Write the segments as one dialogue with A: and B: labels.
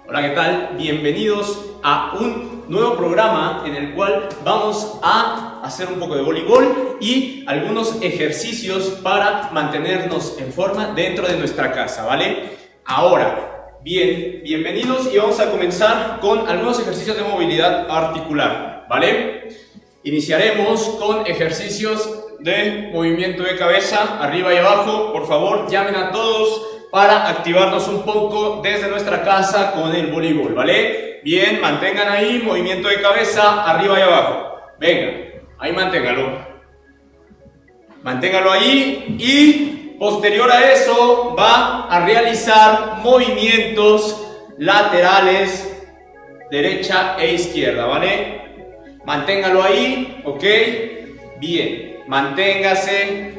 A: Hola, ¿qué tal? Bienvenidos a un nuevo programa en el cual vamos a hacer un poco de voleibol y algunos ejercicios para mantenernos en forma dentro de nuestra casa, ¿vale? Ahora, bienvenidos y vamos a comenzar con algunos ejercicios de movilidad articular, ¿vale? Iniciaremos con ejercicios de movimiento de cabeza, arriba y abajo. Por favor, llamen a todos para activarnos un poco desde nuestra casa con el voleibol, ¿vale? Bien, mantengan ahí, movimiento de cabeza, arriba y abajo. Venga, ahí manténgalo. Manténgalo ahí y posterior a eso va a realizar movimientos laterales, derecha e izquierda, ¿vale? Manténgalo ahí, ¿ok? Bien, manténgase,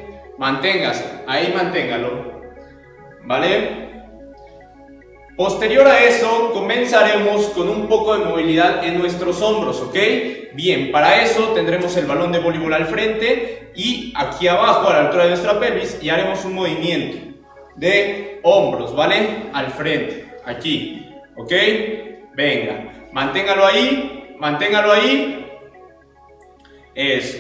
A: ahí manténgalo. ¿Vale? Posterior a eso comenzaremos con un poco de movilidad en nuestros hombros, ¿ok? Bien, para eso tendremos el balón de voleibol al frente y aquí abajo a la altura de nuestra pelvis y haremos un movimiento de hombros, ¿vale? Al frente, aquí, ¿ok? Venga, manténgalo ahí, eso,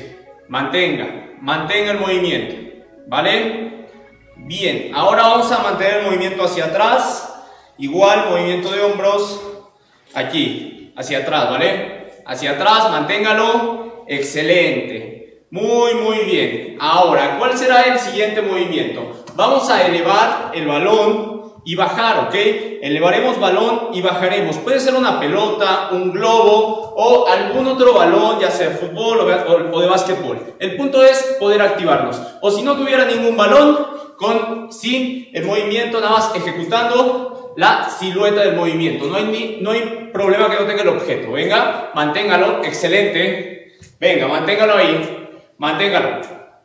A: mantenga el movimiento, ¿vale? Bien, ahora vamos a mantener el movimiento hacia atrás, igual movimiento de hombros, aquí, hacia atrás, ¿vale? Hacia atrás, manténgalo, excelente, muy bien. Ahora, ¿cuál será el siguiente movimiento? Vamos a elevar el balón y bajar, ¿ok? Elevaremos balón y bajaremos, puede ser una pelota, un globo o algún otro balón, ya sea de fútbol o de básquetbol. El punto es poder activarnos, o si no tuviera ningún balón, sin el movimiento, nada más ejecutando la silueta del movimiento. No hay problema que no tenga el objeto. Venga, manténgalo, excelente. Venga, manténgalo ahí, manténgalo.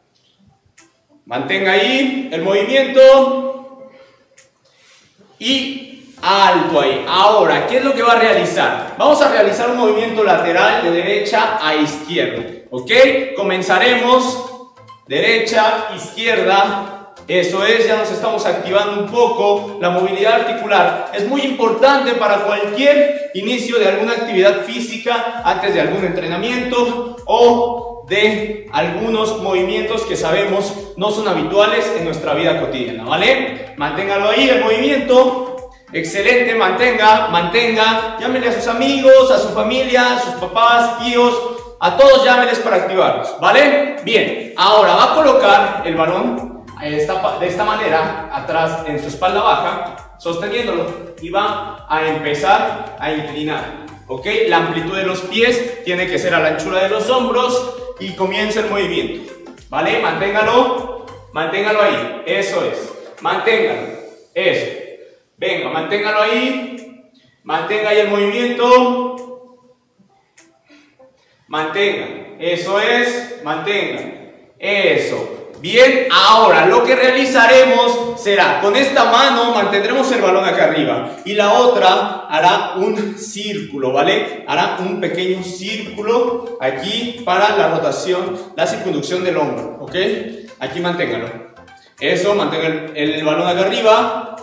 A: Mantenga ahí el movimiento y alto ahí. Ahora, ¿qué es lo que va a realizar? Vamos a realizar un movimiento lateral de derecha a izquierda, ¿ok? Comenzaremos derecha, izquierda. Eso es, ya nos estamos activando un poco. La movilidad articular es muy importante para cualquier inicio de alguna actividad física, antes de algún entrenamiento o de algunos movimientos que sabemos no son habituales en nuestra vida cotidiana, ¿vale? Manténgalo ahí, el movimiento, excelente, mantenga, llámenle a sus amigos, a su familia, a sus papás, tíos, a todos llámenles para activarlos, ¿vale? Bien, ahora va a colocar el balón de esta manera, atrás en su espalda baja, sosteniéndolo, y va a empezar a inclinar, ¿ok? La amplitud de los pies tiene que ser a la anchura de los hombros y comienza el movimiento, ¿vale? Manténgalo ahí, eso es, manténgalo, eso, venga, manténgalo ahí, mantenga ahí el movimiento, mantenga, eso es, mantenga, eso. Bien, ahora lo que realizaremos será, con esta mano mantendremos el balón acá arriba y la otra hará un círculo, ¿vale? Hará un pequeño círculo aquí para la rotación, la circunducción del hombro, ¿ok? Aquí manténgalo. Eso, mantenga el balón acá arriba.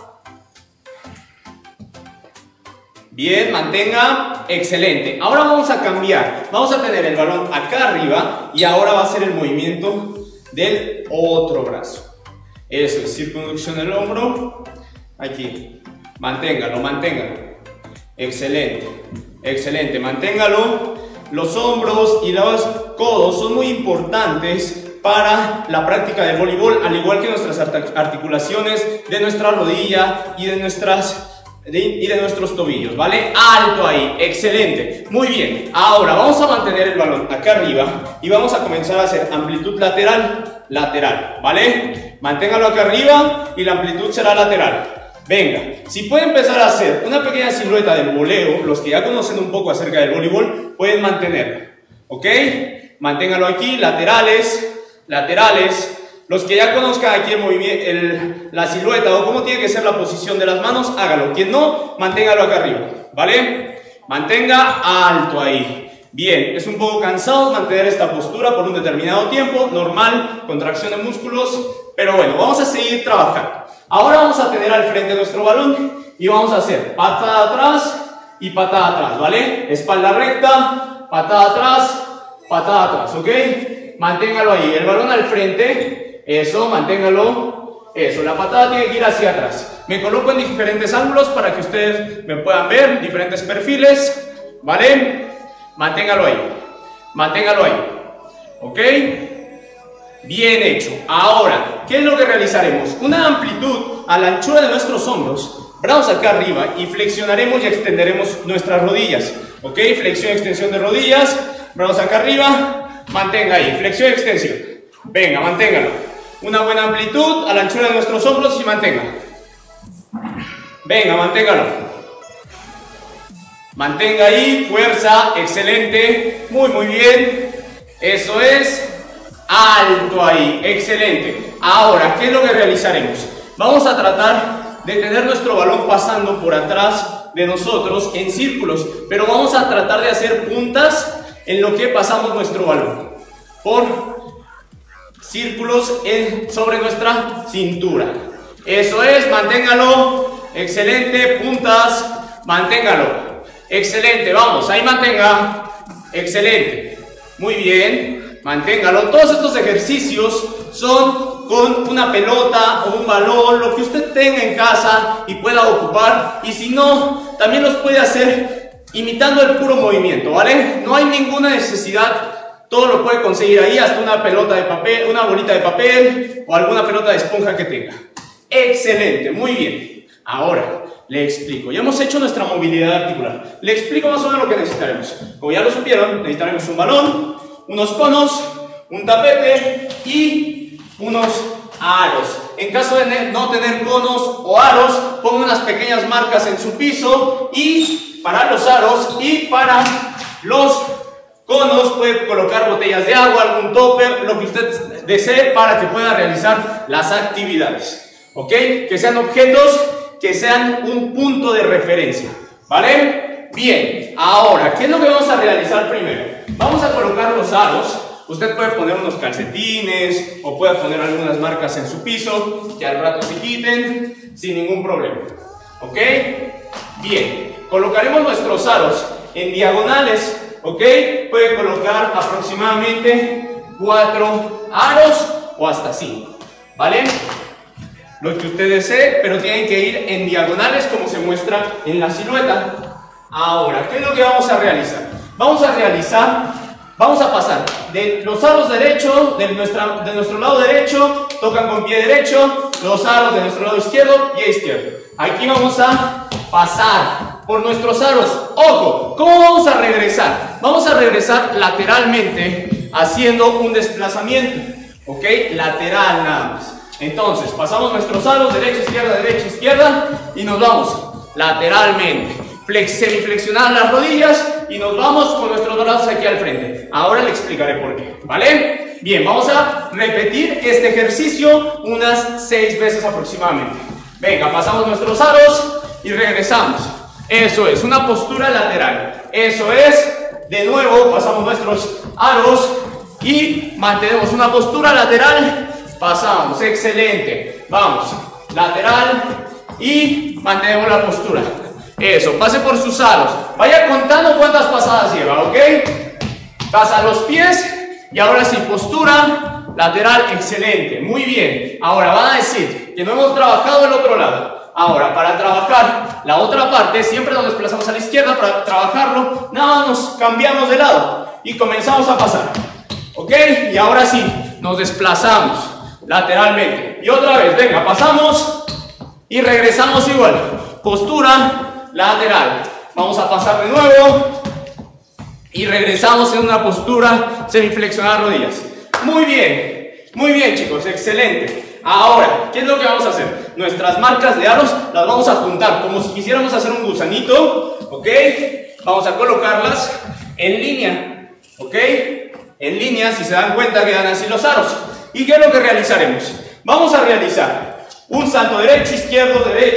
A: Bien, mantenga, excelente. Ahora vamos a cambiar, vamos a tener el balón acá arriba y ahora va a ser el movimiento del otro brazo. Eso es, circunducción del hombro, aquí, manténgalo, excelente, manténgalo. Los hombros y los codos son muy importantes para la práctica del voleibol, al igual que nuestras articulaciones de nuestra rodilla y de nuestros tobillos, ¿vale? Alto ahí, excelente, muy bien. Ahora vamos a mantener el balón acá arriba y vamos a comenzar a hacer amplitud lateral, ¿vale? Manténgalo acá arriba y la amplitud será lateral. Venga, si puede empezar a hacer una pequeña silueta del voleo, los que ya conocen un poco acerca del voleibol pueden mantenerla, ¿ok? Manténgalo aquí, laterales. Los que ya conozcan aquí el movimiento, la silueta o cómo tiene que ser la posición de las manos, hágalo. Quien no, manténgalo acá arriba, ¿vale? Mantenga alto ahí. Bien, es un poco cansado mantener esta postura por un determinado tiempo, normal, contracción de músculos, pero bueno, vamos a seguir trabajando. Ahora vamos a tener al frente nuestro balón y vamos a hacer patada atrás, y patada atrás, ¿vale? Espalda recta, patada atrás, ¿ok? Manténgalo ahí, el balón al frente, eso, manténgalo, eso, la patada tiene que ir hacia atrás. Me coloco en diferentes ángulos para que ustedes me puedan ver, diferentes perfiles, ¿vale? Manténgalo ahí, ¿ok? Bien hecho. Ahora, ¿qué es lo que realizaremos? Una amplitud a la anchura de nuestros hombros, brazos acá arriba, y flexionaremos y extenderemos nuestras rodillas, ¿ok? Flexión, extensión de rodillas, brazos acá arriba, mantenga ahí, flexión, extensión. Venga, manténgalo. Una buena amplitud a la anchura de nuestros hombros y mantenga. Venga, manténgalo. Mantenga ahí, fuerza, excelente, muy bien. Eso es. Alto ahí, excelente. Ahora, ¿qué es lo que realizaremos? Vamos a tratar de tener nuestro balón pasando por atrás de nosotros en círculos, pero vamos a tratar de hacer puntas en lo que pasamos nuestro balón por círculos sobre nuestra cintura. Eso es, manténgalo, excelente, puntas, manténgalo, excelente, vamos, ahí mantenga, excelente, muy bien. Manténgalo. Todos estos ejercicios son con una pelota o un balón, lo que usted tenga en casa y pueda ocupar. Y si no, también los puede hacer imitando el puro movimiento, ¿vale? No hay ninguna necesidad, todo lo puede conseguir ahí, hasta una pelota de papel, una bolita de papel o alguna pelota de esponja que tenga. Excelente, muy bien. Ahora, le explico. Ya hemos hecho nuestra movilidad articular. Le explico más o menos lo que necesitaremos. Como ya lo supieron, necesitaremos un balón, unos conos, un tapete y unos aros. En caso de no tener conos o aros, ponga unas pequeñas marcas en su piso, y para los aros y para los conos puede colocar botellas de agua, algún topper, lo que usted desee para que pueda realizar las actividades. ¿Ok? Que sean objetos que sean un punto de referencia. ¿Vale? Bien, ahora, ¿qué es lo que vamos a realizar primero? Vamos a colocar los aros. Usted puede poner unos calcetines o puede poner algunas marcas en su piso que al rato se quiten sin ningún problema. ¿Ok? Bien, colocaremos nuestros aros en diagonales. ¿Ok? Puede colocar aproximadamente 4 aros o hasta 5. ¿Vale? Lo que usted desee, pero tienen que ir en diagonales como se muestra en la silueta. Ahora, ¿qué es lo que vamos a realizar? Vamos a pasar de los aros derechos, de nuestro lado derecho, tocan con pie derecho, los aros de nuestro lado izquierdo, pie izquierdo. Aquí vamos a pasar por nuestros aros. ¡Ojo! ¿Cómo vamos a regresar? Vamos a regresar lateralmente, haciendo un desplazamiento. ¿Ok? Lateral nada más. Entonces, pasamos nuestros aros, derecha, izquierda, y nos vamos lateralmente. Semiflexionar las rodillas y nos vamos con nuestros brazos aquí al frente. Ahora le explicaré por qué, ¿vale? Bien, vamos a repetir este ejercicio unas 6 veces aproximadamente. Venga, pasamos nuestros aros y regresamos. Eso es, una postura lateral. Eso es, de nuevo, pasamos nuestros aros y mantenemos una postura lateral. Pasamos, excelente. Vamos, lateral y mantenemos la postura. Eso, pase por sus aros. Vaya contando cuántas pasadas lleva, ¿ok? Pasa los pies y ahora sí, postura lateral, excelente, muy bien. Ahora van a decir que no hemos trabajado el otro lado. Ahora, para trabajar la otra parte, siempre nos desplazamos a la izquierda para trabajarlo. Nada, nos cambiamos de lado y comenzamos a pasar, ¿ok? Y ahora sí, nos desplazamos lateralmente. Y otra vez, venga, pasamos y regresamos igual. Postura lateral. Vamos a pasar de nuevo y regresamos en una postura semiflexionar rodillas. Muy bien chicos, excelente. Ahora, ¿qué es lo que vamos a hacer? Nuestras marcas de aros las vamos a juntar como si quisiéramos hacer un gusanito, ¿ok? Vamos a colocarlas en línea, ¿ok? En línea, si se dan cuenta quedan así los aros. ¿Y qué es lo que realizaremos? Vamos a realizar un salto derecho, izquierdo,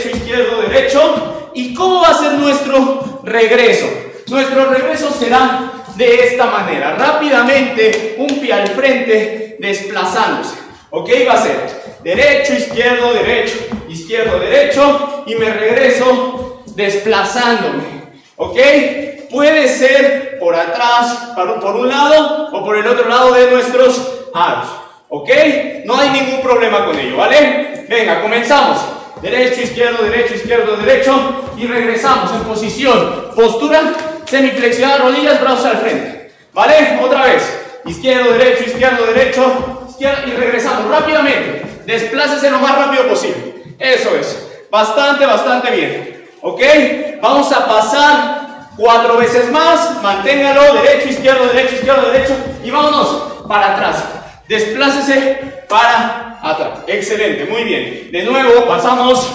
A: derecho. ¿Y cómo va a ser nuestro regreso? Nuestro regreso será de esta manera. Rápidamente, un pie al frente, desplazándose. ¿Ok? Va a ser derecho, izquierdo, derecho. Y me regreso desplazándome. ¿Ok? Puede ser por atrás, por un lado o por el otro lado de nuestros aros. ¿Ok? No hay ningún problema con ello, ¿vale? Venga, comenzamos. Derecho, izquierdo, derecho y regresamos en posición. Postura semiflexionada, rodillas, brazos al frente. ¿Vale? Otra vez. Izquierdo, derecho, izquierdo, y regresamos rápidamente. Desplácese lo más rápido posible. Eso es. Bastante bien. ¿Ok? Vamos a pasar 4 veces más. Manténgalo. Derecho, izquierdo, derecho. Y vámonos para atrás. Desplácese para atrás. Excelente. Muy bien. De nuevo, pasamos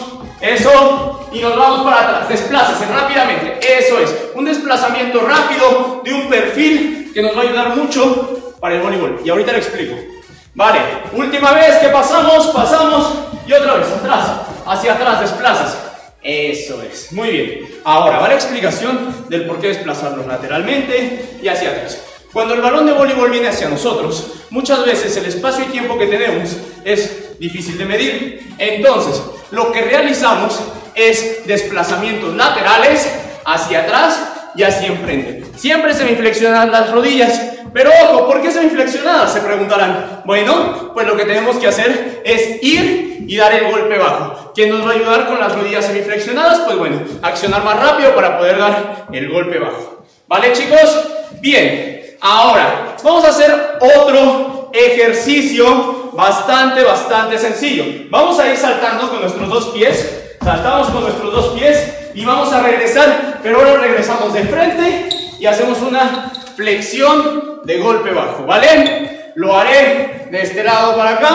A: eso y nos vamos para atrás. Desplácese rápidamente. Eso es. Un desplazamiento rápido de un perfil que nos va a ayudar mucho para el voleibol. Y ahorita lo explico. Vale. Última vez que pasamos y otra vez atrás. Hacia atrás, desplázase. Eso es. Muy bien. Ahora va la explicación del por qué desplazarnos lateralmente y hacia atrás. Cuando el balón de voleibol viene hacia nosotros, muchas veces el espacio y tiempo que tenemos es difícil de medir. Entonces, lo que realizamos es desplazamientos laterales hacia atrás y hacia enfrente. Siempre semiflexionadas las rodillas. Pero ojo, ¿por qué semiflexionadas? Se preguntarán. Bueno, pues lo que tenemos que hacer es ir y dar el golpe bajo. ¿Quién nos va a ayudar con las rodillas semiflexionadas? Pues bueno, accionar más rápido para poder dar el golpe bajo. ¿Vale, chicos? Bien. Ahora, vamos a hacer otro ejercicio bastante sencillo. Vamos a ir saltando con nuestros dos pies. Saltamos con nuestros dos pies y vamos a regresar, pero ahora regresamos de frente y hacemos una flexión de golpe bajo, ¿vale? Lo haré de este lado para acá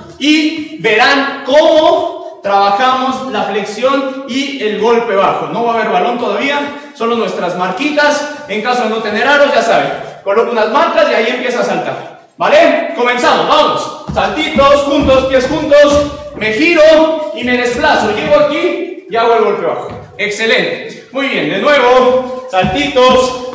A: y verán cómo trabajamos la flexión y el golpe bajo. No va a haber balón todavía, solo nuestras marquitas. En caso de no tener aros, ya saben, coloco unas marcas y ahí empieza a saltar, ¿vale? Comenzamos, vamos. Saltitos, juntos, pies juntos. Me giro y me desplazo. Llego aquí y hago el golpe bajo. Excelente. Muy bien, de nuevo. Saltitos,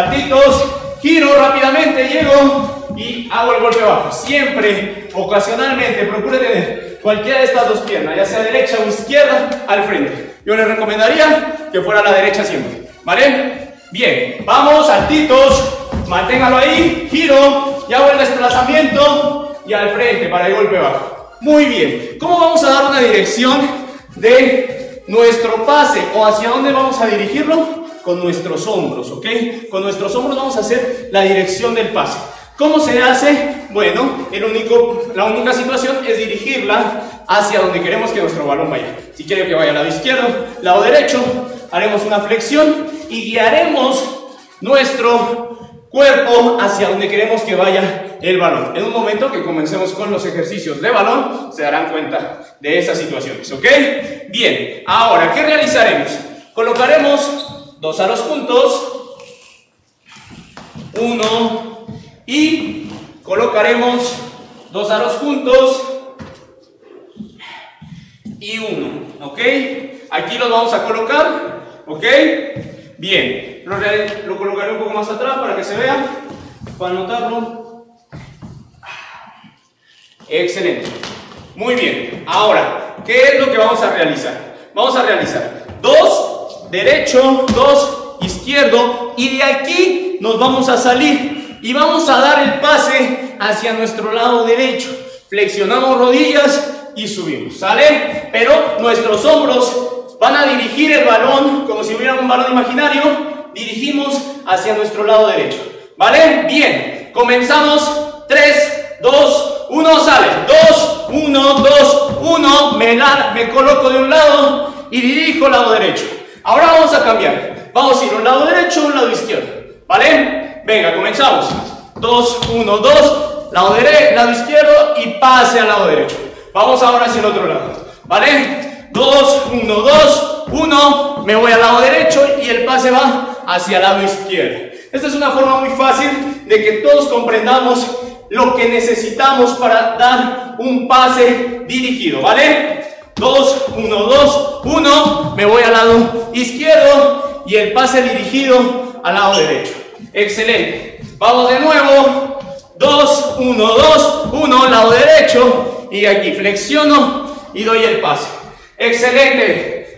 A: giro rápidamente, llego y hago el golpe bajo. Siempre, ocasionalmente, procure tener cualquiera de estas dos piernas, ya sea derecha o izquierda, al frente. Yo les recomendaría que fuera a la derecha siempre, ¿vale? Bien, vamos, saltitos, manténgalo ahí, giro y hago el desplazamiento y al frente para el golpe bajo. Muy bien, ¿cómo vamos a dar una dirección de nuestro pase o hacia dónde vamos a dirigirlo? Con nuestros hombros, ¿ok? Con nuestros hombros vamos a hacer la dirección del pase. ¿Cómo se hace? Bueno, la única situación es dirigirla hacia donde queremos que nuestro balón vaya. Si quiere que vaya al lado izquierdo, lado derecho, haremos una flexión y guiaremos nuestro cuerpo hacia donde queremos que vaya el balón. En un momento que comencemos con los ejercicios de balón, se darán cuenta de esas situaciones, ¿ok? Bien, ahora, ¿qué realizaremos? Colocaremos dos aros juntos, uno, y colocaremos dos aros juntos y uno, ¿ok? Aquí los vamos a colocar, ¿ok? Bien, lo colocaré un poco más atrás para que se vea, para notarlo. Excelente. Muy bien. Ahora, ¿qué es lo que vamos a realizar? Vamos a realizar dos derecho, dos izquierdo y de aquí nos vamos a salir y vamos a dar el pase hacia nuestro lado derecho. Flexionamos rodillas y subimos, ¿sale? Pero nuestros hombros van a dirigir el balón como si hubiera un balón imaginario. Dirigimos hacia nuestro lado derecho, ¿vale? Bien, comenzamos. 3, 2, 1, sale. 2, 1, 2, 1. Me coloco de un lado y dirijo al lado derecho. Ahora vamos a cambiar. Vamos a ir a un lado derecho, un lado izquierdo, ¿vale? Venga, comenzamos. 2, 1, 2. Lado izquierdo y pase al lado derecho. Vamos ahora hacia el otro lado, ¿vale? 2, 1, 2, 1. Me voy al lado derecho y el pase va hacia el lado izquierdo. Esta es una forma muy fácil de que todos comprendamos lo que necesitamos para dar un pase dirigido, ¿vale? 2, 1, 2, 1. Me voy al lado izquierdo y el pase dirigido al lado derecho. Excelente. Vamos de nuevo. 2, 1, 2, 1. Lado derecho. Y aquí flexiono y doy el pase. Excelente.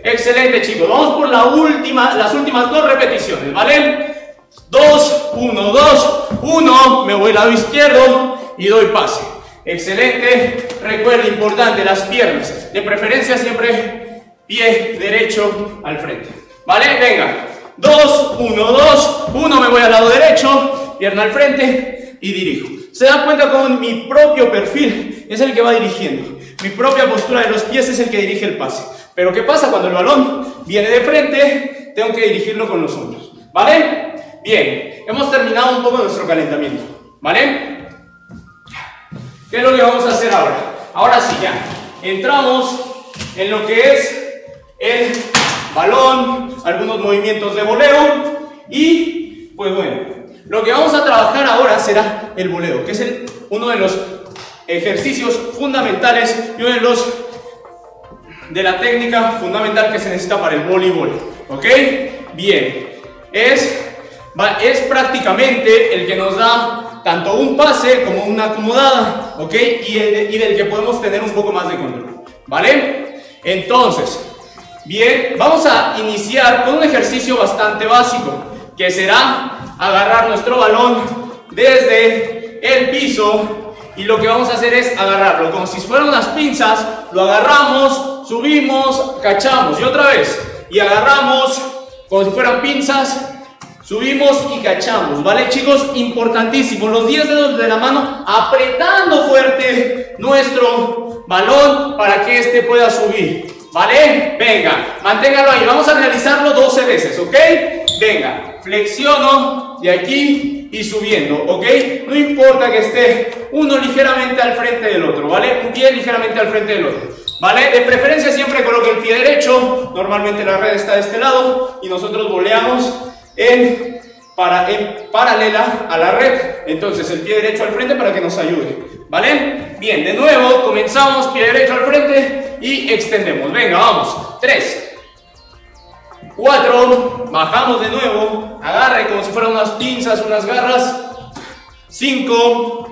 A: Excelente, chicos. Vamos por las últimas 2 repeticiones, ¿vale? 2, 1, 2, 1. Me voy al lado izquierdo y doy pase. Excelente. Recuerda, importante, las piernas. De preferencia siempre pie derecho al frente. ¿Vale? Venga. 2, 1, 2, 1. Me voy al lado derecho, pierna al frente y dirijo. Se dan cuenta cómo mi propio perfil es el que va dirigiendo. Mi propia postura de los pies es el que dirige el pase. Pero ¿qué pasa cuando el balón viene de frente? Tengo que dirigirlo con los hombros. ¿Vale? Bien. Hemos terminado un poco nuestro calentamiento. ¿Vale? ¿Qué es lo que vamos a hacer ahora? Ahora sí, ya. Entramos en lo que es el balón, algunos movimientos de voleo y, pues bueno, lo que vamos a trabajar ahora será el voleo, que es uno de los ejercicios fundamentales y uno de la técnica fundamental que se necesita para el voleibol. ¿Ok? Bien. Es prácticamente el que nos da tanto un pase como una acomodada, ¿ok? Y del que podemos tener un poco más de control. ¿Vale? Entonces, bien, vamos a iniciar con un ejercicio bastante básico, que será agarrar nuestro balón desde el piso y lo que vamos a hacer es agarrarlo como si fueran unas pinzas, lo agarramos, subimos, cachamos y otra vez, y agarramos como si fueran pinzas, subimos y cachamos, ¿vale, chicos? Importantísimo, los 10 dedos de la mano apretando fuerte nuestro balón para que este pueda subir. ¿Vale? Venga, manténgalo ahí. Vamos a realizarlo 12 veces, ¿ok? Venga, flexiono de aquí y subiendo, ¿ok? No importa que esté uno ligeramente al frente del otro, ¿vale? Un pie ligeramente al frente del otro, ¿vale? De preferencia siempre coloque el pie derecho. Normalmente la red está de este lado y nosotros voleamos en paralela a la red. Entonces el pie derecho al frente para que nos ayude, ¿vale? Bien, de nuevo comenzamos, pie derecho al frente y extendemos. Venga, vamos. 3, 4, bajamos de nuevo, agarre como si fueran unas pinzas, unas garras. 5,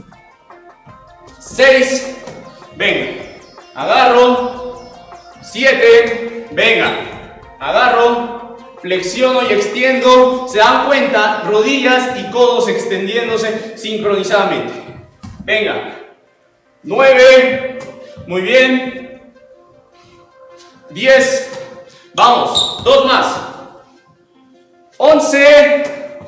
A: 6, venga, agarro. 7, venga, agarro, flexiono y extiendo. Se dan cuenta, rodillas y codos extendiéndose sincronizadamente. Venga, 9, muy bien. 10, vamos, 2 más. 11,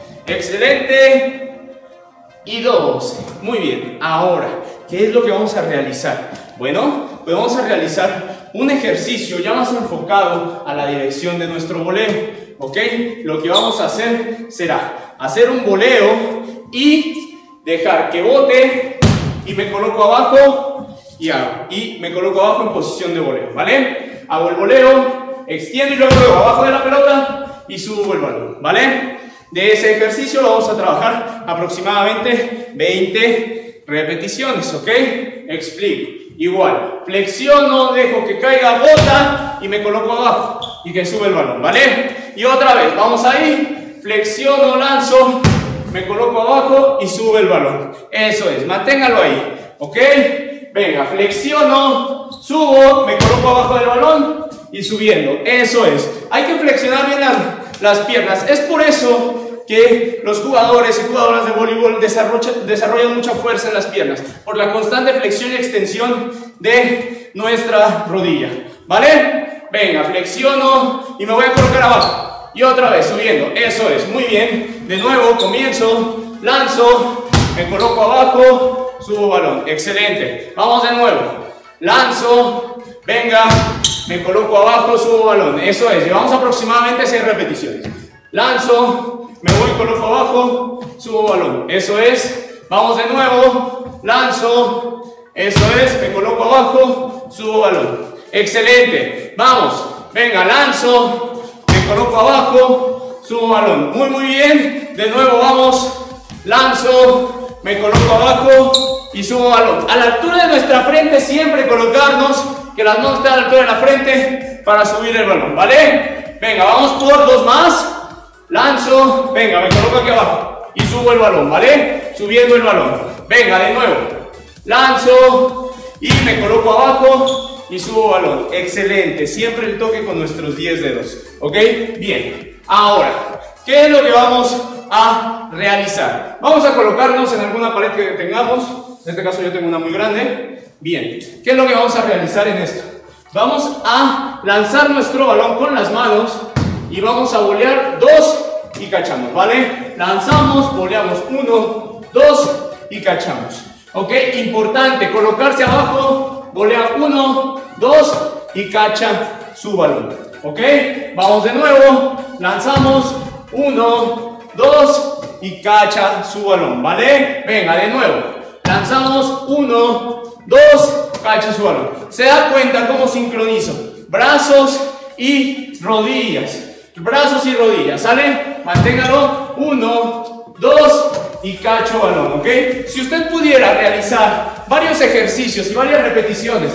A: excelente. Y 12, muy bien. Ahora, ¿qué es lo que vamos a realizar? Bueno, pues vamos a realizar un ejercicio ya más enfocado a la dirección de nuestro voleo, ¿ok? Lo que vamos a hacer será hacer un voleo y dejar que bote y me coloco abajo y hago. Y me coloco abajo en posición de voleo, ¿vale? Hago el voleo, extiendo y luego abajo de la pelota y subo el balón, ¿vale? De ese ejercicio lo vamos a trabajar aproximadamente 20 repeticiones, ¿ok? Explico. Igual, flexiono, dejo que caiga, bota y me coloco abajo y que sube el balón, ¿vale? Y otra vez, vamos ahí, flexiono, lanzo, me coloco abajo y sube el balón. Eso es, manténgalo ahí, ¿ok? Venga, flexiono, subo, me coloco abajo del balón y subiendo. Eso es, hay que flexionar bien las piernas. Es por eso que los jugadores y jugadoras de voleibol desarrollan mucha fuerza en las piernas, por la constante flexión y extensión de nuestra rodilla, ¿vale? Venga, flexiono y me voy a colocar abajo y otra vez subiendo. Eso es, muy bien. De nuevo comienzo, lanzo, me coloco abajo, subo balón. Excelente. Vamos de nuevo, lanzo, venga, me coloco abajo, subo balón. Eso es, llevamos aproximadamente 6 repeticiones. Lanzo, me voy, coloco abajo, subo balón. Eso es. Vamos de nuevo. Lanzo. Eso es. Me coloco abajo, subo balón. Excelente. Vamos. Venga, lanzo. Me coloco abajo, subo balón. Muy, muy bien. De nuevo, vamos. Lanzo. Me coloco abajo y subo balón. A la altura de nuestra frente siempre colocarnos, que las manos estén a la altura de la frente para subir el balón, ¿vale? Venga, vamos por 2 más. Lanzo, venga, me coloco aquí abajo y subo el balón, ¿vale? Subiendo el balón. Venga, de nuevo. Lanzo y me coloco abajo, y subo balón. Excelente, siempre el toque con nuestros 10 dedos. ¿Ok? Bien. Ahora, ¿qué es lo que vamos a realizar? Vamos a colocarnos en alguna pared que tengamos. En este caso yo tengo una muy grande. Bien. ¿Qué es lo que vamos a realizar en esto? Vamos a lanzar nuestro balón con las manos y vamos a volear 2 y cachamos, ¿vale? Lanzamos, voleamos 1, 2 y cachamos. ¿Ok? Importante, colocarse abajo, volea 1, 2 y cacha su balón. ¿Ok? Vamos de nuevo, lanzamos 1, 2 y cacha su balón, ¿vale? Venga, de nuevo, lanzamos 1, 2, cacha su balón. ¿Se da cuenta cómo sincronizo? Brazos y rodillas. Brazos y rodillas, ¿sale? Manténgalo. 1, 2 y cacho balón, ¿ok? Si usted pudiera realizar varios ejercicios y varias repeticiones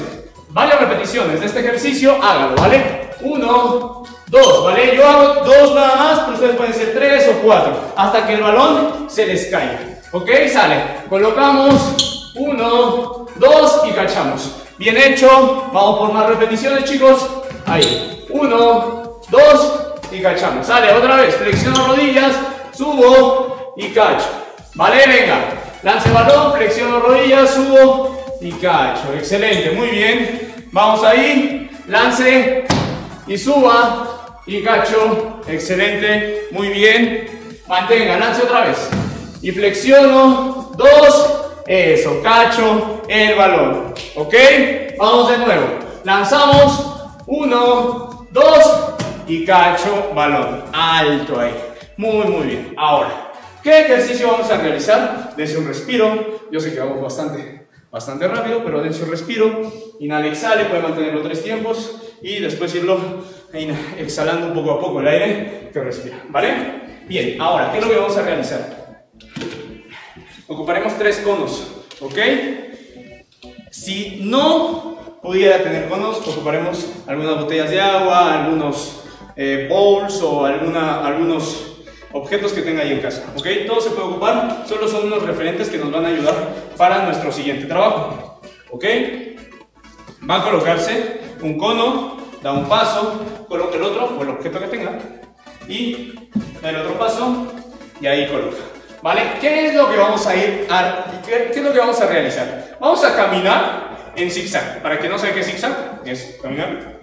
A: de este ejercicio, hágalo, ¿vale? 1, 2, ¿vale? Yo hago 2 nada más, pero ustedes pueden ser 3 o 4, hasta que el balón se les caiga, ¿ok? Sale. Colocamos 1, 2 y cachamos. Bien hecho. Vamos por más repeticiones, chicos. Ahí. 1, 2 y cachamos. Sale, otra vez. Flexiono rodillas, subo y cacho. Vale, venga. Lance balón, flexiono rodillas, subo y cacho. Excelente, muy bien. Vamos ahí. Lance y suba y cacho. Excelente, muy bien. Mantenga, lance otra vez. Y flexiono, 2. Eso, cacho el balón. ¿Ok? Vamos de nuevo. Lanzamos. 1, 2 y cacho balón. Alto ahí. Muy, muy bien. Ahora, ¿qué ejercicio vamos a realizar? Dense un respiro. Yo sé que vamos bastante rápido, pero dense un respiro. Inhala, exhale. Puede mantenerlo 3 tiempos. Y después irlo exhalando poco a poco el aire que respira. ¿Vale? Bien. Ahora, ¿qué es lo que vamos a realizar? Ocuparemos 3 conos. ¿Ok? Si no pudiera tener conos, ocuparemos algunas botellas de agua, algunos bowls o algunos objetos que tenga ahí en casa. ¿Ok? Todo se puede ocupar, solo son unos referentes que nos van a ayudar para nuestro siguiente trabajo. ¿Ok? Va a colocarse un cono, da un paso, coloca el otro o el objeto que tenga y da el otro paso y ahí coloca. ¿Vale? ¿Qué es lo que vamos a qué es lo que vamos a realizar? Vamos a caminar en zigzag. Para que no sepa qué es zigzag, es caminar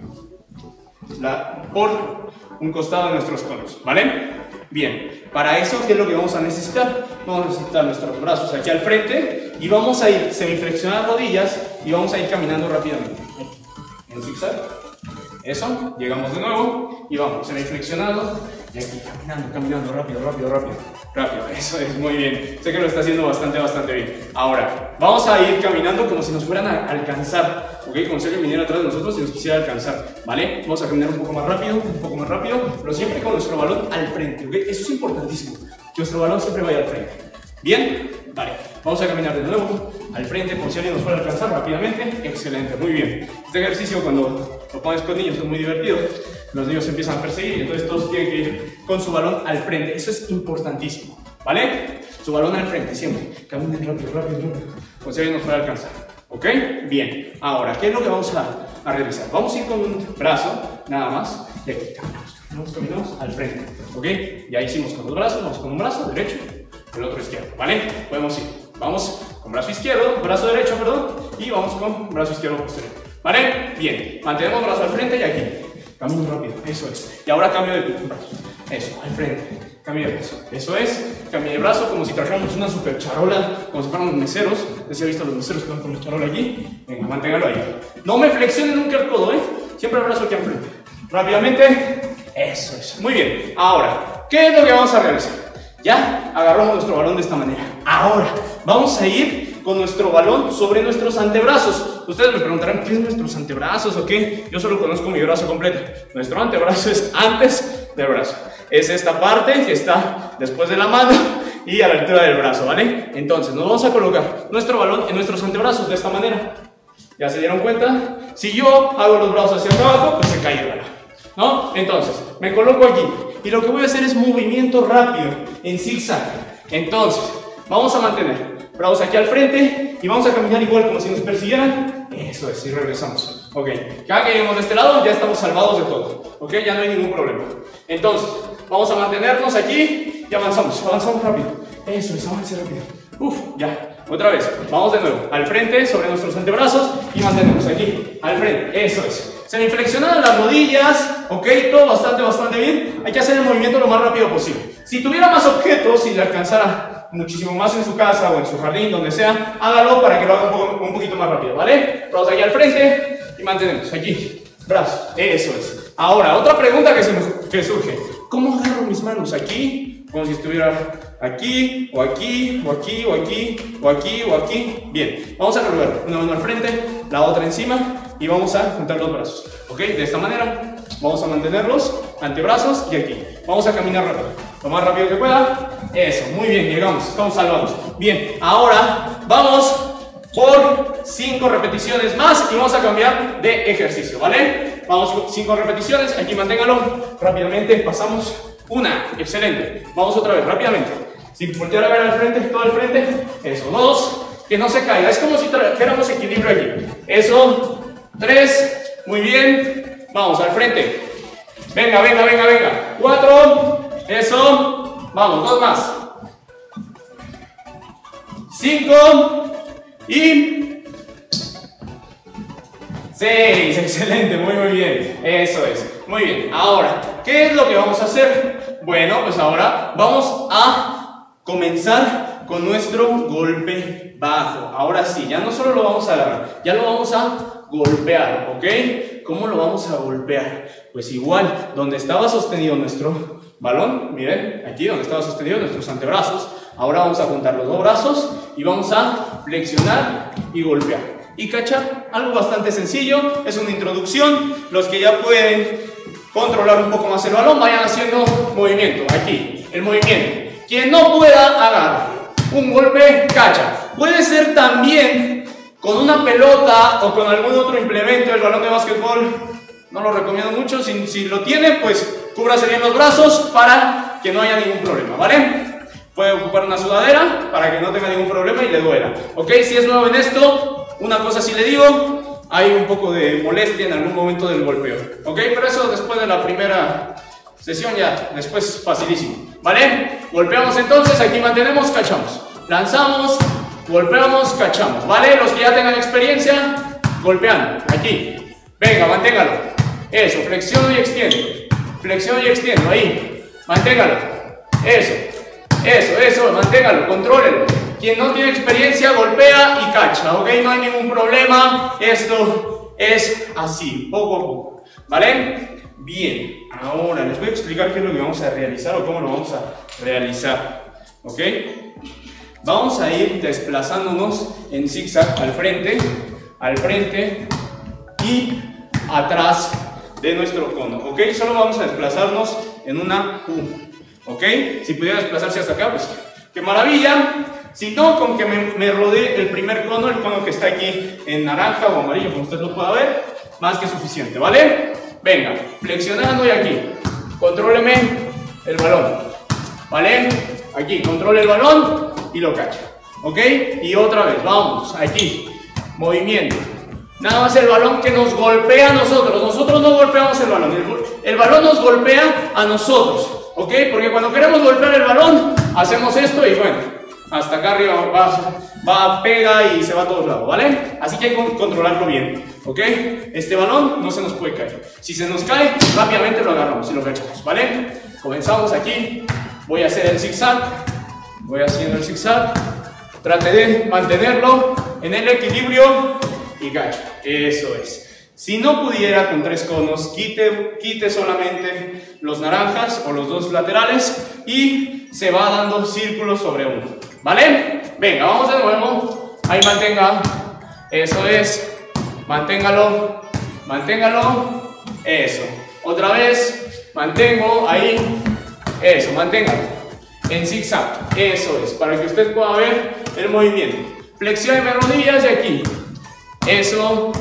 A: por un costado de nuestros conos, ¿vale? Bien, para eso, ¿qué es lo que vamos a necesitar? Vamos a necesitar nuestros brazos aquí al frente y vamos a ir semiflexionar rodillas y vamos a ir caminando rápidamente. En zigzag. Eso, llegamos de nuevo y vamos semiflexionado y aquí caminando, rápido. Eso es, muy bien. Sé que lo está haciendo bastante bien. Ahora, vamos a ir caminando como si nos fueran a alcanzar, ¿ok? Como si alguien viniera atrás de nosotros y nos quisiera alcanzar, ¿vale? Vamos a caminar un poco más rápido, pero siempre con nuestro balón al frente, ¿ok? Eso es importantísimo, que nuestro balón siempre vaya al frente. ¿Bien? Vale, vamos a caminar de nuevo al frente como si alguien nos fuera a alcanzar rápidamente. Excelente, muy bien. Este ejercicio cuando lo pones con niños es muy divertido. Los niños se empiezan a perseguir y entonces todos tienen que ir con su balón al frente. Eso es importantísimo, ¿vale? Su balón al frente, siempre. Caminen rápido, como si alguien nos fuera a alcanzar. ¿Ok? Bien. Ahora, ¿qué es lo que vamos a realizar? Vamos a ir con un brazo, nada más, y aquí caminamos al frente. ¿Ok? Ya hicimos con los brazos, vamos con un brazo derecho, el otro izquierdo, ¿vale? Podemos ir. Vamos con brazo derecho, y vamos con brazo izquierdo posterior. ¿Vale? Bien. Mantenemos brazo al frente y aquí. Camino rápido, eso es. Y ahora cambio de brazo. Eso, al frente. Cambio de brazo. Eso es. Cambio de brazo como si trajéramos una super charola, como si fuéramos meseros. ¿Les he visto a los meseros que van con la charola aquí? Venga, manténgalo ahí. No me flexionen nunca el codo, ¿eh? Siempre el brazo aquí al frente. Rápidamente. Eso es. Muy bien. Ahora, ¿qué es lo que vamos a realizar? Ya agarramos nuestro balón de esta manera. Ahora, vamos a ir con nuestro balón sobre nuestros antebrazos. Ustedes me preguntarán, ¿qué es nuestros antebrazos o qué? Yo solo conozco mi brazo completo. Nuestro antebrazo es antes del brazo. Es esta parte que está después de la mano y a la altura del brazo, ¿vale? Entonces, nos vamos a colocar nuestro balón en nuestros antebrazos de esta manera. ¿Ya se dieron cuenta? Si yo hago los brazos hacia abajo, pues se cae el balón, ¿no? Entonces, me coloco aquí y lo que voy a hacer es movimiento rápido en zigzag. Entonces, vamos a mantener brazos aquí al frente y vamos a caminar igual como si nos persiguieran. Eso es, y regresamos. Ok, cada que lleguemos de este lado ya estamos salvados de todo. Ok, ya no hay ningún problema. Entonces, vamos a mantenernos aquí y avanzamos rápido. Eso es, avance rápido. Ya. Otra vez, vamos de nuevo, al frente, sobre nuestros antebrazos y mantenemos aquí, al frente, eso es. Semiflexionadas las rodillas, ok, todo bastante bien. Hay que hacer el movimiento lo más rápido posible. Si tuviera más objetos y le alcanzara muchísimo más en su casa o en su jardín, donde sea, hágalo para que lo haga un poquito más rápido, ¿vale? Brazos aquí al frente y mantenemos aquí, brazos, eso es. Ahora, otra pregunta que surge, ¿cómo agarro mis manos? Aquí, como si estuviera aquí, o aquí, o aquí, o aquí, o aquí, o aquí. Bien, vamos a cargar una mano al frente, la otra encima y vamos a juntar los brazos. Ok, de esta manera vamos a mantenerlos, antebrazos y aquí. Vamos a caminar rápido, lo más rápido que pueda. Eso, muy bien, llegamos, estamos salvados. Bien, ahora vamos por 5 repeticiones más y vamos a cambiar de ejercicio, ¿vale? Vamos por 5 repeticiones, aquí manténgalo, rápidamente pasamos. Una, excelente, vamos otra vez, rápidamente, sin voltear a ver al frente, todo al frente, eso, 2, que no se caiga, es como si trajéramos equilibrio aquí, eso, 3, muy bien, vamos al frente, venga, 4, eso, vamos, 2 más, 5 y 6, excelente, muy bien, eso es, muy bien. Ahora, ¿qué es lo que vamos a hacer? Bueno, pues ahora vamos a comenzar con nuestro golpe bajo. Ahora sí, ya no solo lo vamos a agarrar, ya lo vamos a golpear, ¿ok? ¿Cómo lo vamos a golpear? Pues igual, donde estaba sostenido nuestro balón, miren, aquí donde estaba sostenido nuestros antebrazos, ahora vamos a juntar los dos brazos y vamos a flexionar y golpear. Y cachar, algo bastante sencillo, es una introducción. Los que ya pueden controlar un poco más el balón, vayan haciendo movimiento, aquí, el movimiento. Quien no pueda, agarrar un golpe, cacha. Puede ser también con una pelota o con algún otro implemento. El balón de básquetbol no lo recomiendo mucho, si lo tiene, pues cúbrase bien los brazos para que no haya ningún problema, ¿vale? Puede ocupar una sudadera para que no tenga ningún problema y le duela, ¿ok? Si es nuevo en esto, una cosa sí le digo, hay un poco de molestia en algún momento del golpeo, ¿ok? Pero eso después de la primera sesión ya, después facilísimo, ¿vale? Golpeamos entonces, aquí mantenemos, cachamos, lanzamos, golpeamos, cachamos, ¿vale? Los que ya tengan experiencia, golpeando, aquí, venga, manténgalo, eso, flexiono y extiendo, ahí, manténgalo, eso, manténgalo, contrólelo. Quien no tiene experiencia golpea y cacha, ¿ok? No hay ningún problema, esto es así, poco a poco, ¿vale? Bien, ahora les voy a explicar qué es lo que vamos a realizar o cómo lo vamos a realizar, ¿ok? Vamos a ir desplazándonos en zigzag al frente y atrás de nuestro cono, ¿ok? Solo vamos a desplazarnos en una U, ¿ok? Si pudiera desplazarse hasta acá, pues ¡qué maravilla! Si no, con que me rodee el primer cono, el cono que está aquí en naranja o amarillo, como usted lo pueda ver, más que suficiente, ¿vale? Venga, flexionando y aquí, contróleme el balón, ¿vale? Aquí, controle el balón y lo cacha, ¿ok? Y otra vez, vamos, aquí, movimiento. Nada más el balón que nos golpea a nosotros. Nosotros no golpeamos el balón, el balón nos golpea a nosotros, ¿ok? Porque cuando queremos golpear el balón, hacemos esto y bueno, hasta acá arriba va, pega y se va a todos lados, ¿vale? Así que hay que controlarlo bien, ¿ok? Este balón no se nos puede caer. Si se nos cae, rápidamente lo agarramos y lo cachamos, ¿vale? Comenzamos aquí, voy a hacer el zigzag, voy haciendo el zigzag, trate de mantenerlo en el equilibrio y cacho, eso es. Si no pudiera con 3 conos, quite solamente los naranjas o los 2 laterales y se va dando círculos sobre uno, ¿vale? Venga, vamos de nuevo, ahí mantenga, eso es, manténgalo, eso, otra vez, mantengo, ahí, eso, manténgalo, en zigzag, eso es, para que usted pueda ver el movimiento, flexione rodillas y aquí, eso,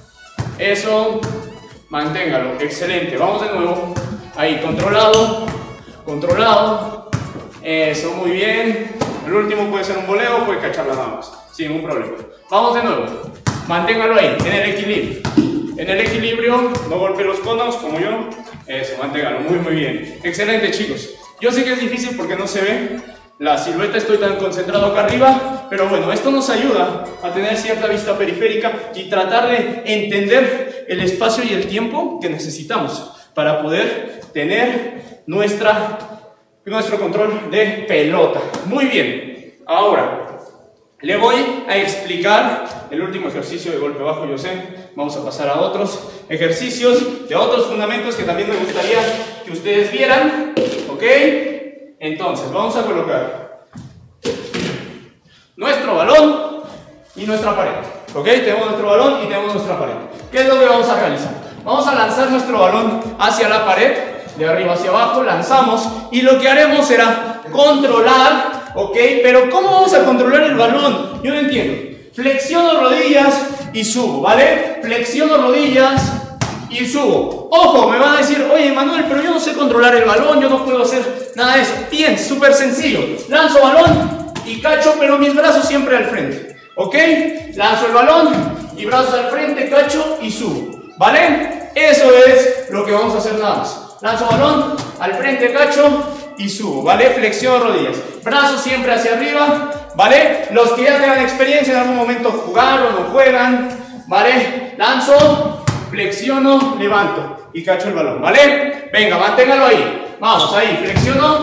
A: manténgalo, excelente, vamos de nuevo, ahí, controlado, eso, muy bien, El último puede ser un voleo, puede cacharla nada más, sin ningún problema. Vamos de nuevo. Manténgalo ahí, en el equilibrio. En el equilibrio, no golpee los conos como yo. Eso, manténgalo, muy bien. Excelente, chicos. Yo sé que es difícil porque no se ve la silueta, estoy tan concentrado acá arriba, pero bueno, esto nos ayuda a tener cierta vista periférica y tratar de entender el espacio y el tiempo que necesitamos para poder tener nuestro control de pelota. Muy bien, ahora le voy a explicar el último ejercicio de golpe bajo, yo sé. Vamos a pasar a otros ejercicios de otros fundamentos que también me gustaría que ustedes vieran, ¿ok? Entonces, vamos a colocar nuestro balón y nuestra pared, ¿ok? Tenemos nuestro balón y tenemos nuestra pared. ¿Qué es lo que vamos a realizar? Vamos a lanzar nuestro balón hacia la pared, de arriba hacia abajo, lanzamos, y lo que haremos será controlar, ¿ok? Pero ¿cómo vamos a controlar el balón? Yo no entiendo. Flexiono rodillas y subo, ¿vale? Flexiono rodillas y subo. Ojo, me van a decir, oye Manuel, pero yo no sé controlar el balón, yo no puedo hacer nada de eso. Bien, súper sencillo. Lanzo balón y cacho, pero mis brazos siempre al frente, ¿ok? Lanzo el balón y brazos al frente, cacho y subo, ¿vale? Eso es lo que vamos a hacer nada más. Lanzo balón, al frente, cacho y subo, ¿vale? Flexiono rodillas. Brazos siempre hacia arriba, ¿vale? Los que ya tengan experiencia en algún momento jugaron o juegan, ¿vale? Lanzo, flexiono, levanto y cacho el balón, ¿vale? Venga, manténgalo ahí. Vamos, ahí, flexiono,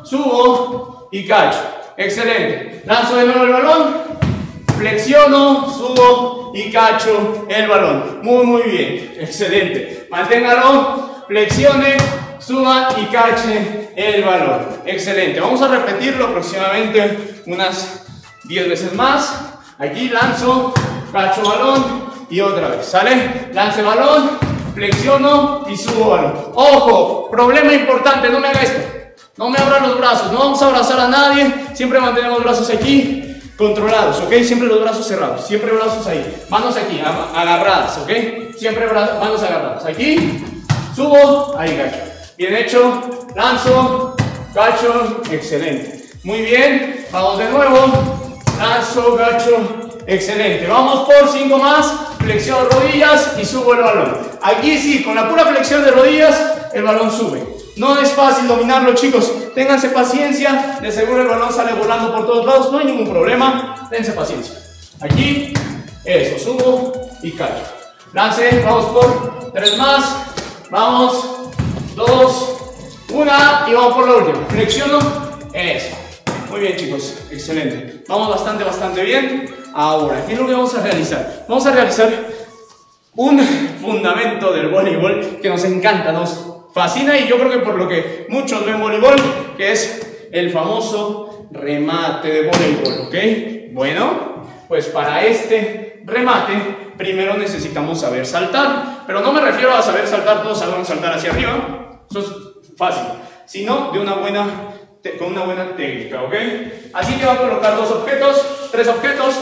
A: subo y cacho. Excelente. Lanzo de nuevo el balón, flexiono, subo y cacho el balón. Muy bien. Excelente. Manténgalo, flexione, suba y cache el balón. Excelente. Vamos a repetirlo aproximadamente unas 10 veces más. Aquí lanzo, cacho balón y otra vez, ¿sale? Lance balón, flexiono y subo balón. Ojo, problema importante, no me haga esto. No me abran los brazos, no vamos a abrazar a nadie. Siempre mantenemos los brazos aquí, controlados, ¿ok? Siempre los brazos cerrados, siempre brazos ahí. Manos aquí, agarradas, ¿ok? Siempre manos agarradas. Aquí, subo, ahí cacho. Bien hecho, lanzo, cacho, excelente. Muy bien, vamos de nuevo. Lanzo, cacho, excelente. Vamos por 5 más. Flexiono rodillas y subo el balón. Aquí sí, con la pura flexión de rodillas, el balón sube. No es fácil dominarlo, chicos. Ténganse paciencia. De seguro el balón sale volando por todos lados. No hay ningún problema. Ténganse paciencia. Aquí, eso, subo y cacho. Lance, vamos por 3 más. Vamos, 2, 1 y vamos por la última. Flexiono, eso. Muy bien, chicos, excelente. Vamos bastante bien. Ahora, ¿qué es lo que vamos a realizar? Vamos a realizar un fundamento del voleibol que nos encanta, nos fascina, y yo creo que por lo que muchos ven voleibol, que es el famoso remate de voleibol, ¿ok? Bueno, pues para este remate primero necesitamos saber saltar, pero no me refiero a saber saltar, todos sabemos saltar hacia arriba, eso es fácil, sino de con una buena técnica, ¿ok? Así que va a colocar 2 objetos, 3 objetos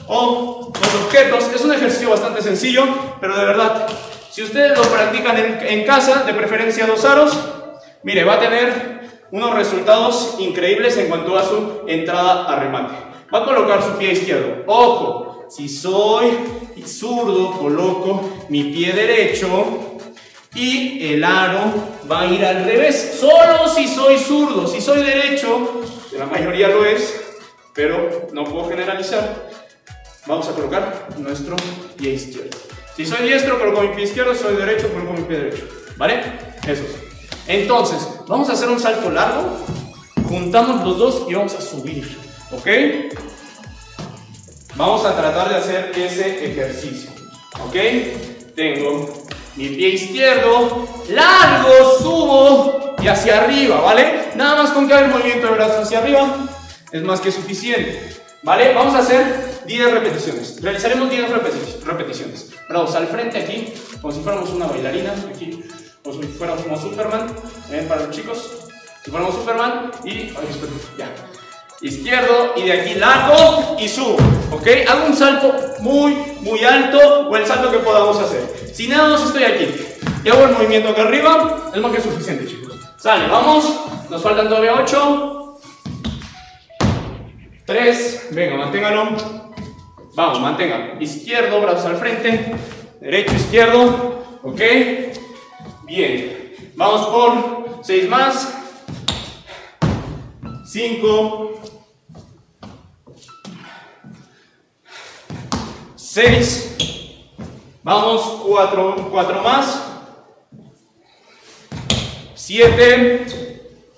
A: o 2 objetos. Es un ejercicio bastante sencillo, pero de verdad, si ustedes lo practican en casa, de preferencia 2 aros, mire, va a tener unos resultados increíbles en cuanto a su entrada a remate. Va a colocar su pie izquierdo. Ojo, si soy zurdo, coloco mi pie derecho y el aro va a ir al revés. Solo si soy zurdo. Si soy derecho, que la mayoría lo es, pero no puedo generalizar, vamos a colocar nuestro pie izquierdo. Si soy diestro, coloco mi pie izquierdo. Si soy derecho, coloco mi pie derecho, ¿vale? Eso es. Entonces, vamos a hacer un salto largo. Juntamos los dos y vamos a subir, ¿ok? Vamos a tratar de hacer ese ejercicio, ¿ok? Tengo mi pie izquierdo, largo, subo y hacia arriba, ¿vale? Nada más con que haga el movimiento de brazos hacia arriba es más que suficiente, ¿vale? Vamos a hacer 10 repeticiones. Realizaremos 10 repeticiones. Brazos al frente aquí, como si fuéramos una bailarina, aquí, como si fuéramos como Superman, para los chicos, si fuéramos Superman y, ya, izquierdo y de aquí largo y subo, ¿ok? Hago un salto muy alto o el salto que podamos hacer. Si nada más estoy aquí y hago el movimiento acá arriba, es más que suficiente, chicos. Sale, vamos, nos faltan todavía 8, 3, venga, manténgalo. Vamos, mantenga. Izquierdo, brazos al frente. Derecho, izquierdo. Ok. Bien. Vamos por 6 más. 5. 6. Vamos, 4 más. 7.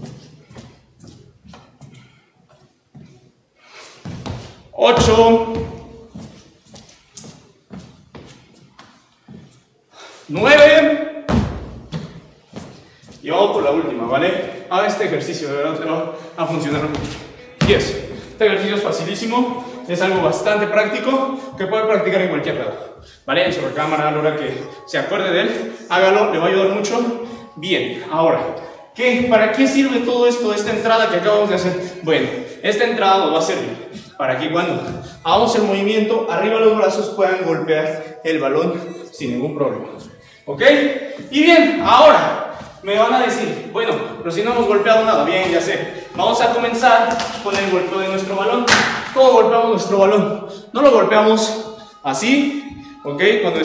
A: 8. 9. Y vamos por la última, ¿vale? Haga este ejercicio, de verdad te va a funcionar mucho. 10. Este ejercicio es facilísimo, es algo bastante práctico que puede practicar en cualquier lado, ¿vale? En su recámara, a la hora que se acuerde de él, hágalo, le va a ayudar mucho. Bien, ahora, ¿para qué sirve todo esto, esta entrada que acabamos de hacer? Bueno, esta entrada nos va a servir para que cuando hagamos el movimiento, arriba los brazos puedan golpear el balón sin ningún problema. ¿Ok? Y bien, ahora me van a decir, bueno, pero si no hemos golpeado nada, bien, ya sé. Vamos a comenzar con el golpeo de nuestro balón. ¿Cómo golpeamos nuestro balón? No lo golpeamos así, ¿ok?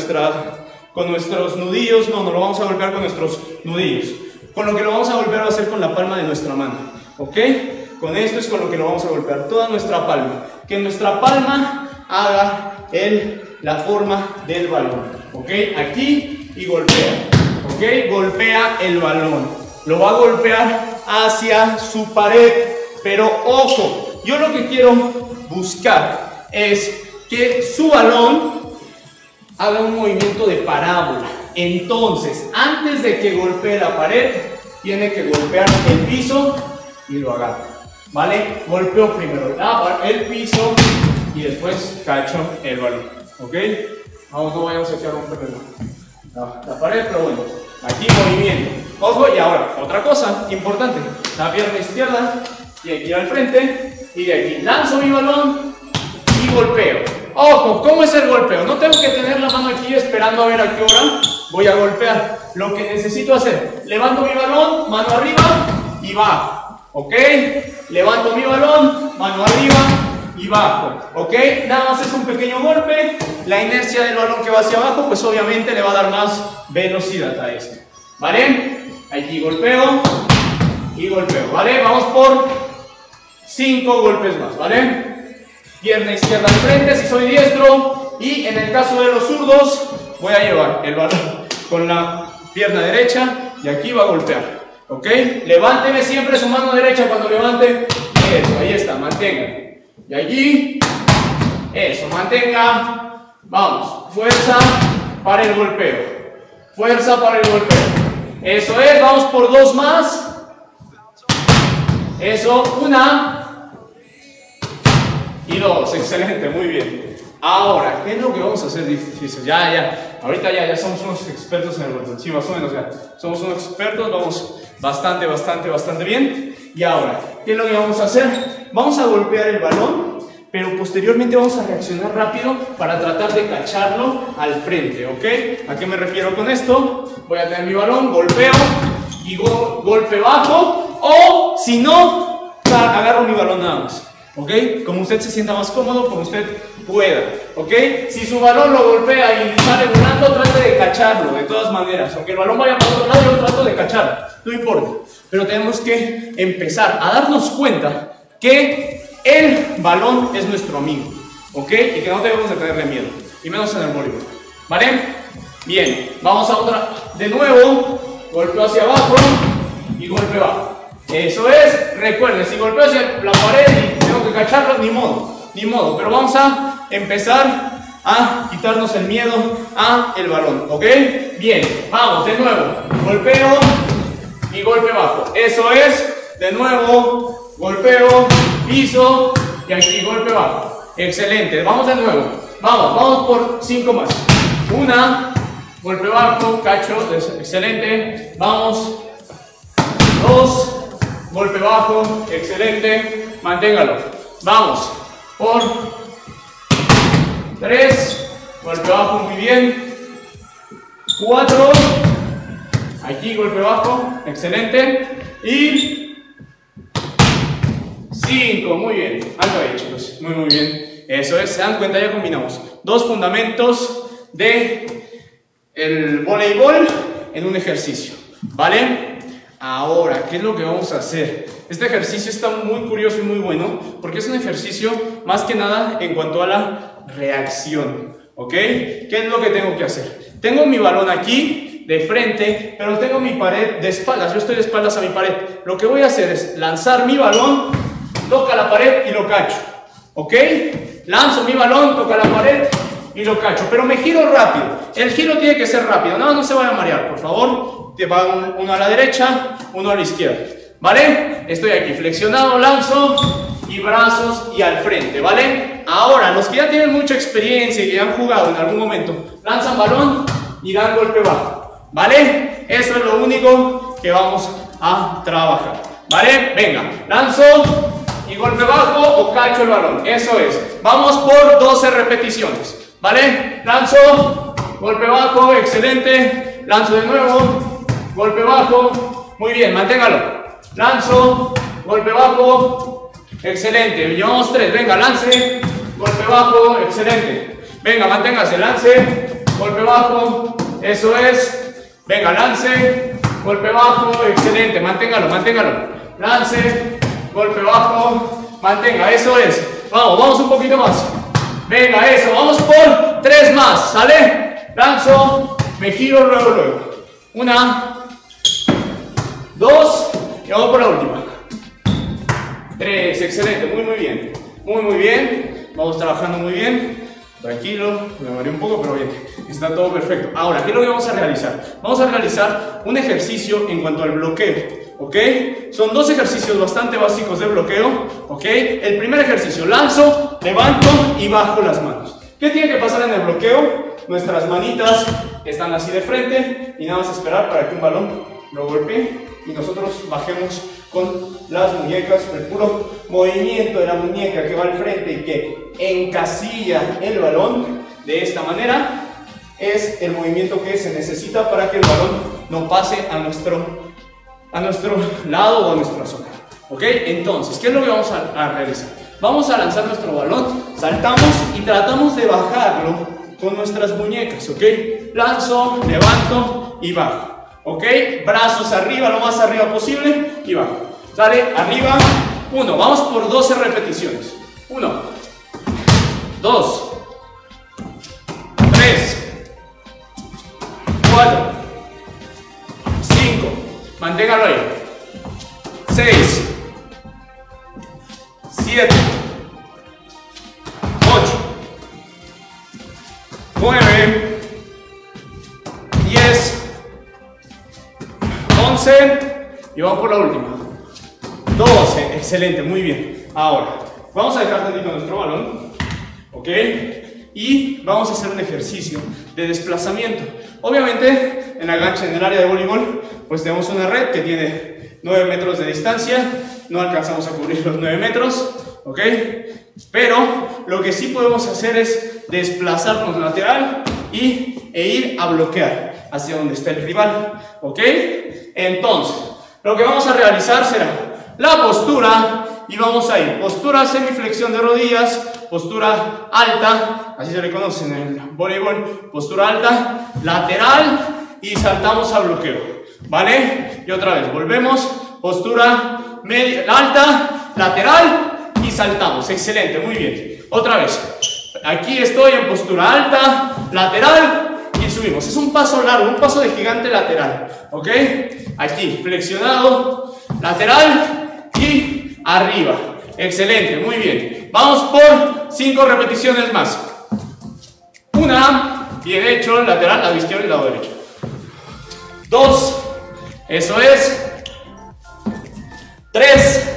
A: Con nuestros nudillos, no lo vamos a golpear con nuestros nudillos. Con lo que lo vamos a golpear va a ser con la palma de nuestra mano, ¿ok? Con esto es con lo que lo vamos a golpear, toda nuestra palma. Que nuestra palma haga la forma del balón, ¿ok? Aquí y golpea, ¿ok? Golpea el balón. Lo va a golpear hacia su pared, pero ojo, yo lo que quiero buscar es que su balón haga un movimiento de parábola. Entonces, antes de que golpee la pared, tiene que golpear el piso y lo agarra, ¿vale? Golpeo primero el piso y después cacho el balón, ¿ok? Vamos, no vayamos aquí a romper la pared, pero bueno, aquí movimiento. Ojo, y ahora, otra cosa importante, la pierna izquierda y aquí al frente y de aquí lanzo mi balón y golpeo. Ojo, ¿cómo es el golpeo? No tengo que tener la mano aquí esperando a ver a qué hora voy a golpear. Lo que necesito hacer, levanto mi balón, mano arriba y bajo, ¿ok? Levanto mi balón, mano arriba y bajo, ¿ok? Nada más es un pequeño golpe. La inercia del balón que va hacia abajo, pues obviamente le va a dar más velocidad a esto, ¿vale? Aquí golpeo y golpeo, ¿vale? Vamos por 5 golpes más, ¿vale? Pierna izquierda al frente si soy diestro, y en el caso de los zurdos voy a llevar el balón con la pierna derecha y aquí va a golpear, ¿ok? Levánteme siempre su mano derecha cuando levante, eso, ahí está, mantenga. Y allí, eso, mantenga, vamos, fuerza para el golpeo, fuerza para el golpeo, eso es, vamos por 2 más, eso, 1 y 2, excelente, muy bien. Ahora, ¿qué es lo que vamos a hacer difícil? Ahorita ya somos unos expertos en el golpeo, sí, más o menos ya, somos unos expertos, vamos bastante bien. Y ahora, ¿qué es lo que vamos a hacer? Vamos a golpear el balón, pero posteriormente vamos a reaccionar rápido para tratar de cacharlo al frente, ¿ok? ¿A qué me refiero con esto? Voy a tener mi balón, golpeo y golpe bajo, o si no, agarro mi balón nada más, ¿ok? Como usted se sienta más cómodo, como usted pueda, ¿ok? Si su balón lo golpea y sale volando, trate de cacharlo de todas maneras. Aunque el balón vaya para otro lado, yo trato de cacharlo, no importa. Pero tenemos que empezar a darnos cuenta que el balón es nuestro amigo, ¿ok? Y que no debemos de tenerle miedo, y menos en el voleibol, ¿vale? Bien, vamos a otra, de nuevo, golpeo hacia abajo y golpe abajo. Eso es, recuerden, si golpeo hacia la pared y tengo que cacharlo, ni modo, pero vamos a empezar a quitarnos el miedo a el balón, ¿ok? Bien, vamos, de nuevo, golpeo y golpe bajo. Eso es, de nuevo, golpeo, piso y aquí golpe bajo. Excelente, vamos de nuevo, vamos por 5 más. 1, golpe bajo, cacho, excelente, vamos. 2, golpe bajo, excelente, manténgalo. Vamos por 3, golpe bajo, muy bien. 4, aquí golpe bajo, excelente. Y 5, muy bien. Algo ahí, chicos. Muy bien. Eso es, se dan cuenta, ya combinamos dos fundamentos de el voleibol en un ejercicio, ¿vale? Ahora, ¿qué es lo que vamos a hacer? Este ejercicio está muy curioso y muy bueno porque es un ejercicio más que nada en cuanto a la reacción, ¿ok? ¿Qué es lo que tengo que hacer? Tengo mi balón aquí de frente, pero tengo mi pared de espaldas. Yo estoy de espaldas a mi pared. Lo que voy a hacer es lanzar mi balón, toca la pared y lo cacho, ¿ok? Lanzo mi balón, toca la pared y lo cacho, pero me giro rápido. El giro tiene que ser rápido, no se vaya a marear, por favor. Te va uno a la derecha, uno a la izquierda, ¿vale? Estoy aquí flexionado, lanzo y brazos y al frente, ¿vale? Ahora, los que ya tienen mucha experiencia y que ya han jugado en algún momento, lanzan balón y dan golpe bajo, ¿vale? Eso es lo único que vamos a trabajar, ¿vale? Venga, lanzo y golpe bajo o cacho el balón, eso es. Vamos por 12 repeticiones, ¿vale? Lanzo, golpe bajo, excelente. Lanzo de nuevo, golpe bajo, muy bien, manténgalo. Lanzo, golpe bajo, excelente. Llevamos 3, venga, lance, golpe bajo, excelente. Venga, manténgase, lance, golpe bajo, eso es. Venga, lance, golpe bajo, excelente, manténgalo. Lance, golpe bajo, mantenga, eso es. Vamos un poquito más. Venga, eso, vamos por 3 más, ¿sale? Lanzo, me giro, luego. 1, 2, y vamos por la última. 3, excelente, muy bien. Muy bien, vamos trabajando muy bien. Tranquilo, me mareé un poco, pero bien, está todo perfecto. Ahora, ¿qué es lo que vamos a realizar? Vamos a realizar un ejercicio en cuanto al bloqueo, ¿ok? Son 2 ejercicios bastante básicos de bloqueo, ¿ok? El primer ejercicio, lanzo, levanto y bajo las manos. ¿Qué tiene que pasar en el bloqueo? Nuestras manitas están así de frente y nada más esperar para que un balón lo golpee y nosotros bajemos con las muñecas, el puro movimiento de la muñeca que va al frente y que encasilla el balón de esta manera es el movimiento que se necesita para que el balón no pase a nuestro lado o a nuestra zona, ¿ok? Entonces, ¿qué es lo que vamos a realizar? Vamos a lanzar nuestro balón, saltamos y tratamos de bajarlo con nuestras muñecas, ¿ok? Lanzo, levanto y bajo, ¿ok? Brazos arriba, lo más arriba posible y bajo. Sale, arriba, 1, vamos por 12 repeticiones. 1, 2, 3, 4, 5, manténgalo ahí. 6, 7, 8, 9, 10, 11 y vamos por la última. 12, excelente, muy bien. Ahora, vamos a dejar tantito nuestro balón, ¿ok? Y vamos a hacer un ejercicio de desplazamiento. Obviamente, en la cancha, en el área de voleibol, pues tenemos una red que tiene 9 metros de distancia. No alcanzamos a cubrir los 9 metros, ¿ok? Pero lo que sí podemos hacer es desplazarnos lateral e ir a bloquear hacia donde está el rival, ¿ok? Entonces, lo que vamos a realizar será la postura y vamos a ir postura semiflexión de rodillas, postura alta, así se le conoce en el voleibol, postura alta, lateral y saltamos a bloqueo, ¿vale? Y otra vez, volvemos, postura media, alta, lateral y saltamos, excelente, muy bien. Otra vez, aquí estoy en postura alta, lateral y subimos. Es un paso largo, un paso de gigante lateral, ¿ok? Aquí, flexionado, lateral y arriba. Excelente, muy bien. Vamos por 5 repeticiones más. 1, bien hecho, lateral, lado izquierdo y lado derecho. 2, eso es. 3,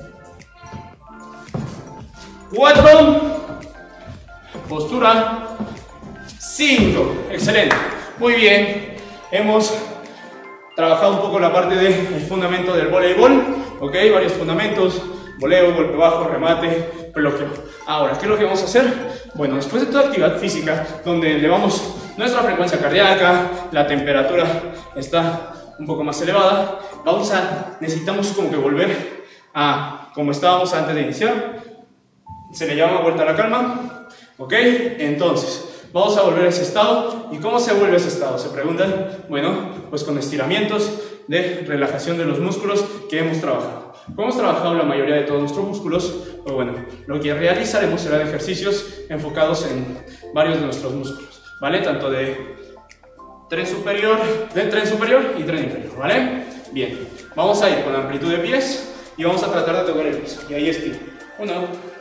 A: 4, postura. 5, excelente, muy bien. Hemos trabajado un poco la parte del fundamento del voleibol, ok, varios fundamentos: voleo, golpe bajo, remate, bloqueo. Ahora, ¿qué es lo que vamos a hacer? Bueno, después de toda actividad física, donde elevamos nuestra frecuencia cardíaca, la temperatura está un poco más elevada, necesitamos como que volver a como estábamos antes de iniciar. Se le llama vuelta a la calma. ¿Ok? Entonces, vamos a volver a ese estado. ¿Y cómo se vuelve a ese estado? Se preguntan. Bueno, pues con estiramientos de relajación de los músculos que hemos trabajado. Como hemos trabajado la mayoría de todos nuestros músculos, pues bueno, lo que realizaremos será ejercicios enfocados en varios de nuestros músculos, ¿vale? Tanto de tren superior y tren inferior, ¿vale? Bien, vamos a ir con amplitud de pies y vamos a tratar de tocar el piso. Y ahí estiro. 1,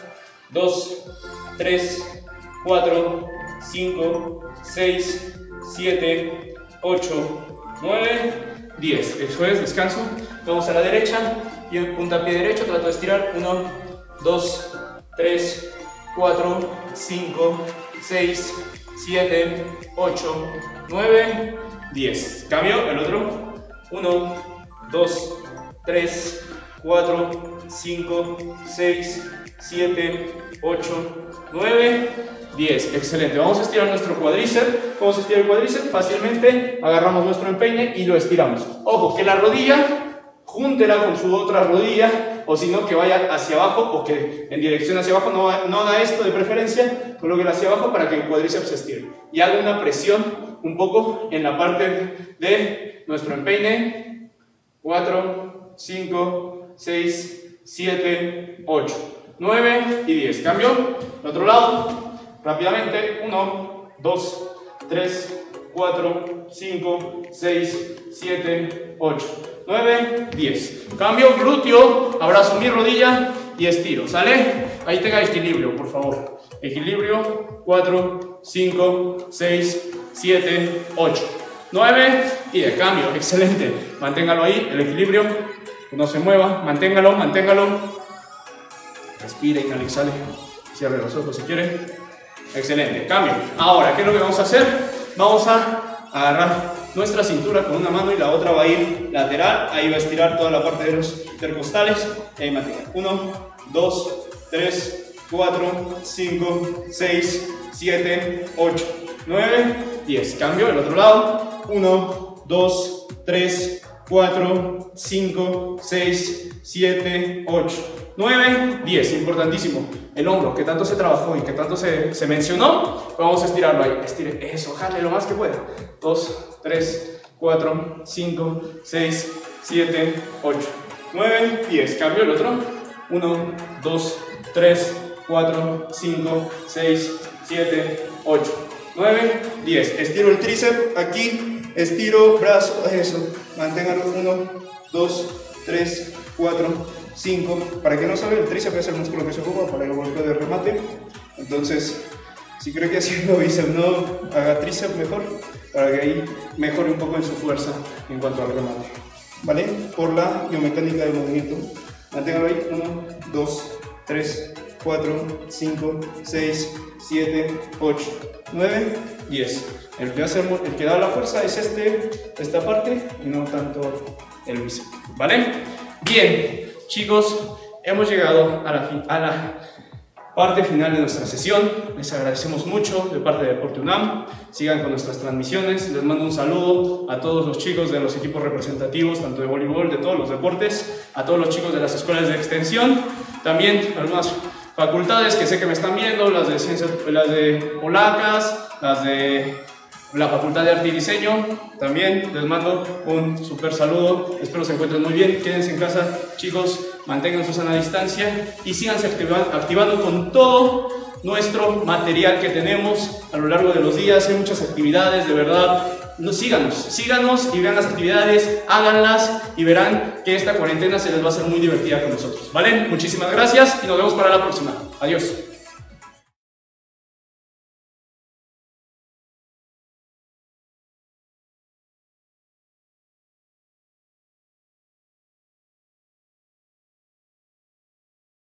A: 2, 3, 4, 5, 6, 7, 8, 9, 10. Eso es, descanso. Vamos a la derecha y en puntapié derecho trato de estirar. 1, 2, 3, 4, 5, 6, 7, 8, 9, 10. Cambio, el otro. 1, 2, 3, 4, 5, 6, 7, 8, 9, 10. Excelente. Vamos a estirar nuestro cuádriceps. ¿Cómo se estira el cuádriceps? Fácilmente agarramos nuestro empeine y lo estiramos. Ojo, que la rodilla, júntela con su otra rodilla, o si no, que vaya hacia abajo o que en dirección hacia abajo. No haga esto de preferencia, colóquela hacia abajo para que el cuádriceps se estire. Y haga una presión un poco en la parte de nuestro empeine. 4, 5, 6, 7, 8, 9 y 10. Cambio. El otro lado. Rápidamente. 1, 2, 3, 4, 5, 6, 7, 8, 9, 10. Cambio. Glúteo. Abrazo mi rodilla y estiro. ¿Sale? Ahí tenga equilibrio, por favor. Equilibrio. 4, 5, 6, 7, 8, 9 y de cambio. Excelente. Manténgalo ahí, el equilibrio. Que no se mueva. Manténgalo, manténgalo. Respire, inhala, exhale. Cierre los ojos si quiere. Excelente. Cambio. Ahora, ¿qué es lo que vamos a hacer? Vamos a agarrar nuestra cintura con una mano y la otra va a ir lateral. Ahí va a estirar toda la parte de los intercostales. Y ahí mantenga. 1, 2, 3, 4, 5, 6, 7, 8, 9, 10. Cambio. El otro lado. 1, 2, 3, 4, 5, 6, 7, 8, 9, 10. Importantísimo. El hombro que tanto se trabajó y que tanto se mencionó, vamos a estirarlo ahí. Estire eso, jale lo más que pueda. 2, 3, 4, 5, 6, 7, 8, 9, 10. Cambio el otro. 1, 2, 3, 4, 5, 6, 7, 8, 9, 10. Estiro el tríceps aquí, estiro brazo, eso. Manténganlo. 1, 2, 3, 4, 5. Para que no sabe, el tríceps es el músculo que se ocupa para el golpeo de remate. Entonces, si cree que haciendo bíceps no, haga tríceps mejor, para que ahí mejore un poco en su fuerza en cuanto al remate. ¿Vale? Por la biomecánica del movimiento. Manténgalo ahí. 1, 2, 3, 4, 5, 6, 7, 8, 9, 10. El que da la fuerza es esta parte y no tanto el bíceps. ¿Vale? Bien, chicos, hemos llegado a la parte final de nuestra sesión. Les agradecemos mucho de parte de Deporte UNAM. Sigan con nuestras transmisiones. Les mando un saludo a todos los chicos de los equipos representativos, tanto de voleibol, de todos los deportes, a todos los chicos de las escuelas de extensión, también algunas facultades que sé que me están viendo, las de ciencias, las de polacas, las de la Facultad de Arte y Diseño. También les mando un súper saludo. Espero se encuentren muy bien. Quédense en casa, chicos. Mantengan su sana distancia y síganse activando con todo nuestro material que tenemos a lo largo de los días. Hay muchas actividades, de verdad. Síganos y vean las actividades, háganlas y verán que esta cuarentena se les va a hacer muy divertida con nosotros. ¿Vale? Muchísimas gracias y nos vemos para la próxima. Adiós.